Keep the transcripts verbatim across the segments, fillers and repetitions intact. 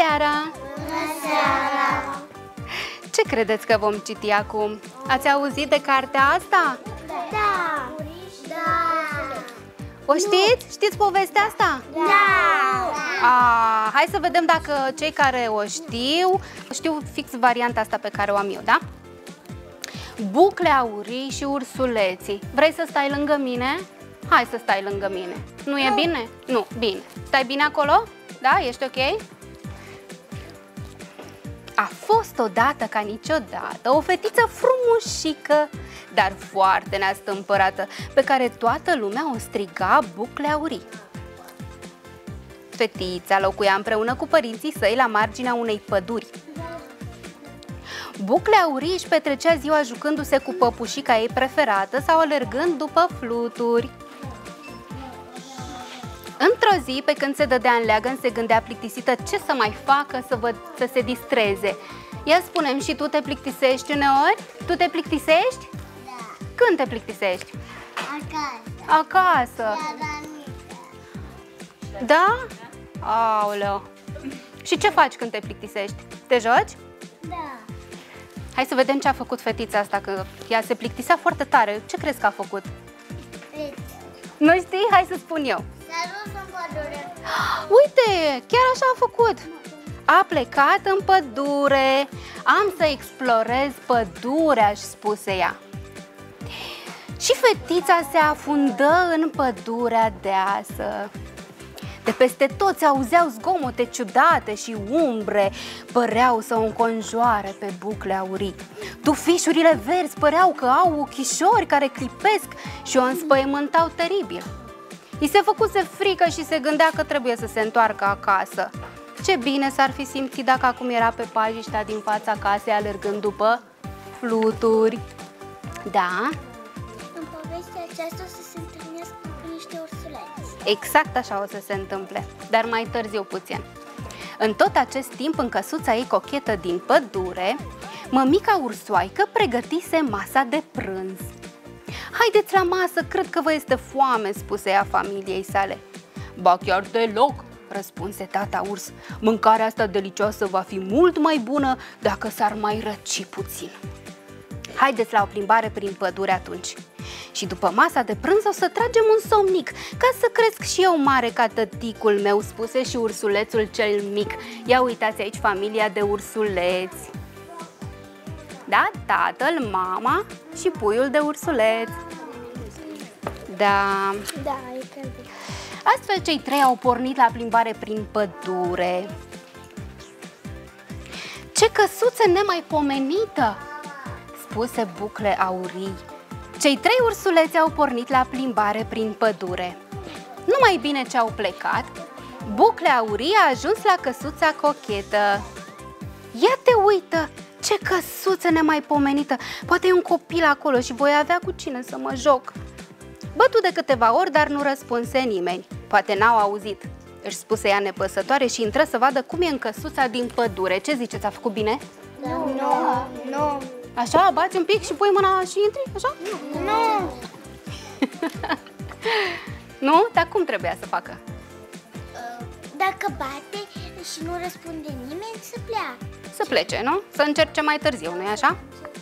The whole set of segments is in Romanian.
seara! Bună seara! Ce credeți că vom citi acum? Ați auzit de cartea asta? Da! Da! O știți? Știți povestea asta? Da! A, hai să vedem dacă cei care o știu, știu fix varianta asta pe care o am eu, da? Bucle aurii și ursuleții. Vrei să stai lângă mine? Hai să stai lângă mine. Nu e bine? Nu, bine. Stai bine acolo? Da? Ești ok? A fost odată ca niciodată o fetiță frumușică, dar foarte neastâmpărată, pe care toată lumea o striga Bucle aurii. Fetița locuia împreună cu părinții săi la marginea unei păduri. Bucle aurii își petrecea ziua jucându-se cu păpușica ei preferată sau alergând după fluturi. Într-o zi, pe când se dădea în leagăn, se gândea plictisită ce să mai facă să, văd, să se distreze. Ia spune-mi, și tu te plictisești uneori? Tu te plictisești? Da! Când te plictisești? Acasă! Acasă! Da? Aoleu! Și ce faci când te plictisești? Te joci? Da! Hai să vedem ce a făcut fetița asta, că ea se plictisea foarte tare. Ce crezi că a făcut? Nu știi? Hai să spun eu. S-a dus în pădure. Uite, chiar așa a făcut. A plecat în pădure. Am să explorez pădurea, își spuse ea. Și fetița se afundă în pădurea deasă. De peste tot se auzeau zgomote ciudate și umbre păreau să o înconjoare pe Bucle aurii. Tufișurile verzi păreau că au ochișori care clipesc și o înspăimântau teribil. I se făcuse frică și se gândea că trebuie să se întoarcă acasă. Ce bine s-ar fi simțit dacă acum era pe pajiștea din fața casei alergând după fluturi. Da? În povestea aceasta o să se întâlnească cu niște ursuleți. Exact așa o să se întâmple, dar mai târziu puțin. În tot acest timp, în căsuța ei cochetă din pădure, mămica ursoaică pregătise masa de prânz. Haideți la masă, cred că vă este foame, spuse ea familiei sale. Ba chiar deloc, răspunse tata urs. Mâncarea asta delicioasă va fi mult mai bună dacă s-ar mai răci puțin. Haideți la o plimbare prin pădure atunci. Și după masa de prânz o să tragem un somnic, ca să cresc și eu mare ca tăticul meu, spuse și ursulețul cel mic. Ia uitați aici familia de ursuleți. Da? Tatăl, mama și puiul de ursuleț. Da. Da, e cred. Astfel cei trei au pornit la plimbare prin pădure. Ce căsuță nemaipomenită, spuse Bucle aurii. Cei trei ursuleți au pornit la plimbare prin pădure. Numai bine ce au plecat, Bucle aurii a ajuns la căsuța cochetă. Ia te uită, ce căsuță nemaipomenită! Poate e un copil acolo și voi avea cu cine să mă joc. Bătu de câteva ori, dar nu răspunse nimeni. Poate n-au auzit, își spuse ea nepăsătoare și intră să vadă cum e în căsuța din pădure. Ce ziceți, a făcut bine? Nu, nu, nu. Așa, bați un pic și pui mâna și intri? Așa? Nu. Nu? Dar cum trebuia să facă? Dacă bate și nu răspunde nimeni, să pleacă. Să plece, nu? Să încerce mai târziu, nu-i așa?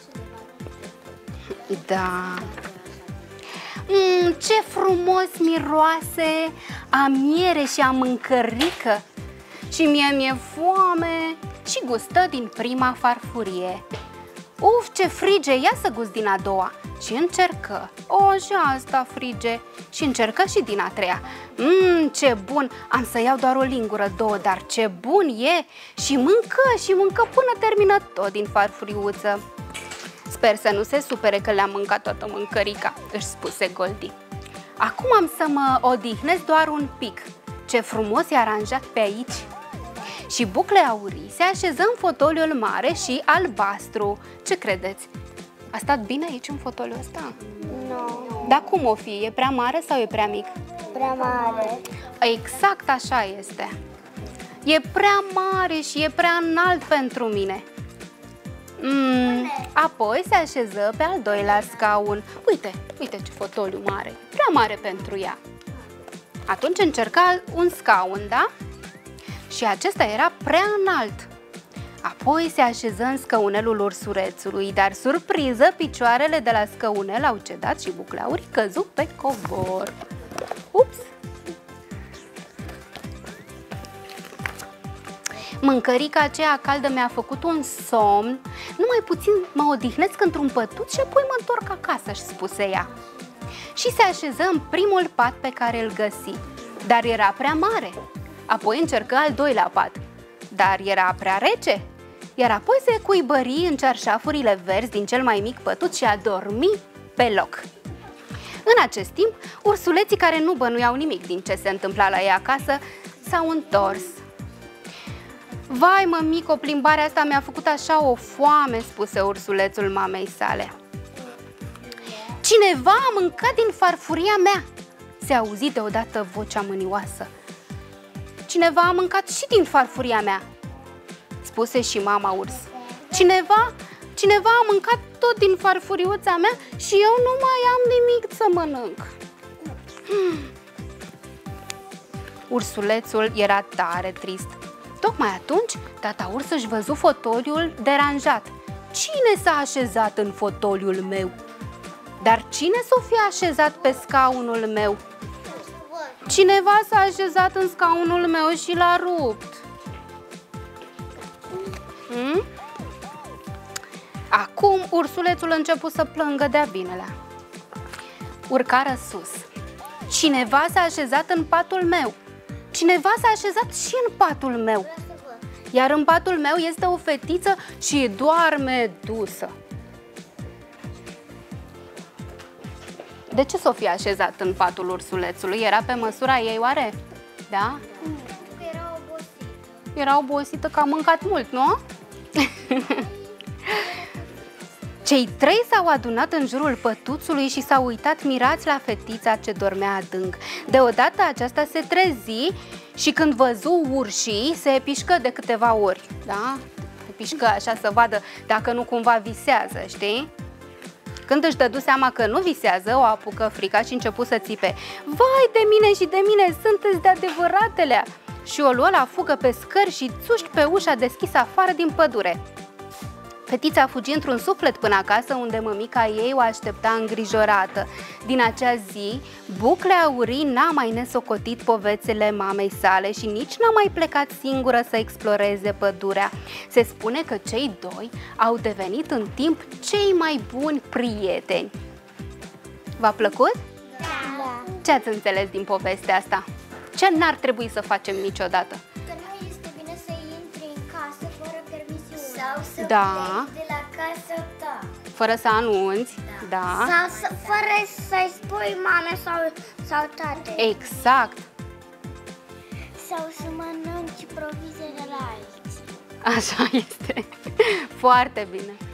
Da. Mm, ce frumos miroase a miere și a mâncărică. Și mie mi-e foame. Și gustă din prima farfurie. Uf, ce frige, ia să gust din a doua. Și încercă. O, și asta frige. Și încercă și din a treia. Mmm, ce bun, am să iau doar o lingură, două, dar ce bun e. Și mâncă, și mâncă până termină tot din farfuriuță. Sper să nu se supere că le-am mâncat toată mâncărica, își spuse Goldie. Acum am să mă odihnesc doar un pic. Ce frumos e aranjat pe aici. Și Bucle aurii se așeză în fotoliul mare și albastru. Ce credeți? A stat bine aici în fotoliul ăsta? Nu. Dar cum o fi? E prea mare sau e prea mic? Prea mare. Exact așa este. E prea mare și e prea înalt pentru mine. Mm, apoi se așeză pe al doilea scaun. Uite, uite ce fotoliu mare. Prea mare pentru ea. Atunci încerca un scaun, da? și acesta era prea înalt. Apoi se așeză în scăunelul ursulețului, dar surpriză, picioarele de la scăunel au cedat și Buclaurii căzu pe covor. Ups! Mâncărica aceea caldă mi-a făcut un somn, numai puțin mă odihnesc într-un pătuț și apoi mă întorc acasă, își spuse ea. Și se așeză în primul pat pe care îl găsi, dar era prea mare. Apoi încercă al doilea pat, dar era prea rece. Iar apoi se cuibări în cearșafurile verzi din cel mai mic pătuț și a dormi pe loc. În acest timp, ursuleții, care nu bănuiau nimic din ce se întâmpla la ei acasă, s-au întors. Vai, mămico, plimbarea asta mi-a făcut așa o foame, spuse ursulețul mamei sale. Cineva a mâncat din farfuria mea, se auzi deodată vocea mânioasă. Cineva a mâncat și din farfuria mea, spuse și mama urs. Cineva, cineva a mâncat tot din farfuriuța mea și eu nu mai am nimic să mănânc. Hmm. Ursulețul era tare trist. Tocmai atunci, tata urs își văzu fotoliul deranjat. Cine s-a așezat în fotoliul meu? Dar cine s-o fi așezat pe scaunul meu? Cineva s-a așezat în scaunul meu și l-a rupt. Hmm? Acum ursulețul a început să plângă de-a binelea. Urcară sus. Cineva s-a așezat în patul meu. Cineva s-a așezat și în patul meu. Iar în patul meu este o fetiță și doarme dusă. De ce s-o fi așezat în patul ursulețului? Era pe măsura ei, oare? Da? Era obosită. Era obosită că a mâncat mult, nu? Cei trei s-au adunat în jurul pătuțului și s-au uitat mirați la fetița ce dormea adânc. Deodată aceasta se trezi și când văzu urșii, se pișcă de câteva ori. Da? Se pișcă așa să vadă dacă nu cumva visează, știi? Când își dădu seama că nu visează, o apucă frica și începu să țipe. Vai de mine și de mine, sunteți de adevăratelea! Și o luă la fugă pe scări și țuști pe ușa deschisă afară din pădure. Fetița fugi într-un suflet până acasă, unde mămica ei o aștepta îngrijorată. Din acea zi, Bucleaurii n-a mai nesocotit povețile mamei sale și nici n-a mai plecat singură să exploreze pădurea. Se spune că cei doi au devenit în timp cei mai buni prieteni. V-a plăcut? Da. Ce ați înțeles din povestea asta? Ce n-ar trebui să facem niciodată? Că nu este bine să intri în casă fără permisiune. Sau să Da. pleci de la casa ta. Fără să anunți, da. da. Sau să, fără să-i spui mame sau, sau tate. Exact. Sau să mănânci provizii de la alții. Așa este. Foarte bine.